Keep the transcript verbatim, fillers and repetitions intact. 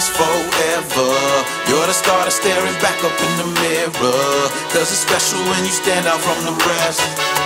last forever. You're the star that's staring back up in the mirror, 'cause it's special when you stand out from the rest.